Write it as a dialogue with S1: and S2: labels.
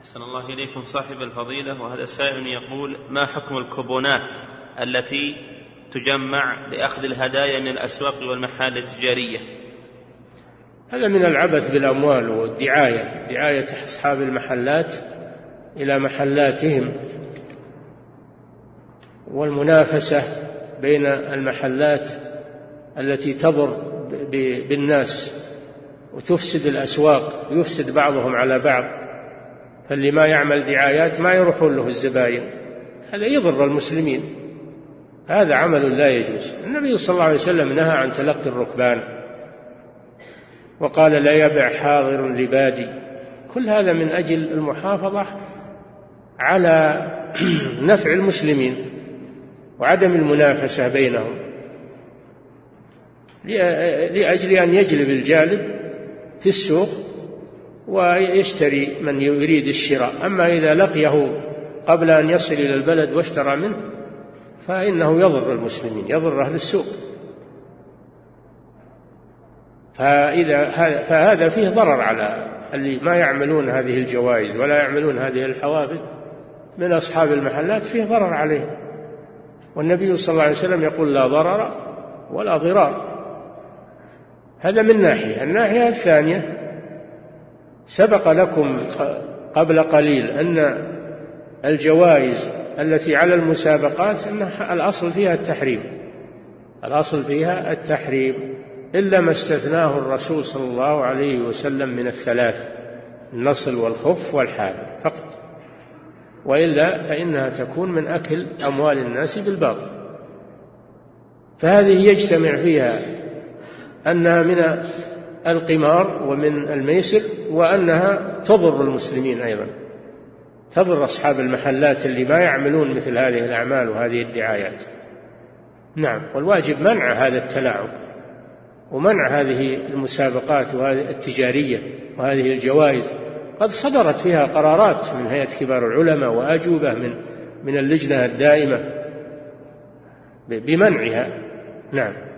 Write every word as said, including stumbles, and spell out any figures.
S1: أحسن الله إليكم صاحب الفضيلة. وهذا سائل يقول: ما حكم الكوبونات التي تجمع لأخذ الهدايا من الأسواق والمحال التجارية؟
S2: هذا من العبث بالأموال والدعاية، دعاية أصحاب المحلات إلى محلاتهم، والمنافسة بين المحلات التي تضر بالناس وتفسد الأسواق، يفسد بعضهم على بعض، فاللي ما يعمل دعايات ما يروحون له الزبائن، هذا يضر المسلمين، هذا عمل لا يجوز. النبي صلى الله عليه وسلم نهى عن تلقي الركبان وقال: لا يبع حاضر لبادي. كل هذا من أجل المحافظة على نفع المسلمين وعدم المنافسة بينهم، لأجل أن يجلب الجالب في السوق ويشتري من يريد الشراء. أما إذا لقيه قبل أن يصل إلى البلد واشترى منه فإنه يضر المسلمين، يضر أهل السوق، فإذا فهذا فيه ضرر على اللي ما يعملون هذه الجوائز ولا يعملون هذه الحوافز من أصحاب المحلات، فيه ضرر عليهم. والنبي صلى الله عليه وسلم يقول: لا ضرر ولا ضرار. هذا من ناحية. الناحية الثانية، سبق لكم قبل قليل أن الجوائز التي على المسابقات أن الأصل فيها التحريم، الأصل فيها التحريم إلا ما استثناه الرسول صلى الله عليه وسلم من الثلاث: النصل والخف والحال فقط، وإلا فإنها تكون من أكل أموال الناس بالباطل. فهذه يجتمع فيها أنها من القمار ومن الميسر، وأنها تضر المسلمين أيضا، تضر أصحاب المحلات اللي ما يعملون مثل هذه الأعمال وهذه الدعايات. نعم، والواجب منع هذا التلاعب ومنع هذه المسابقات وهذه التجارية وهذه الجوائز. قد صدرت فيها قرارات من هيئة كبار العلماء وأجوبة من من اللجنة الدائمة بمنعها. نعم.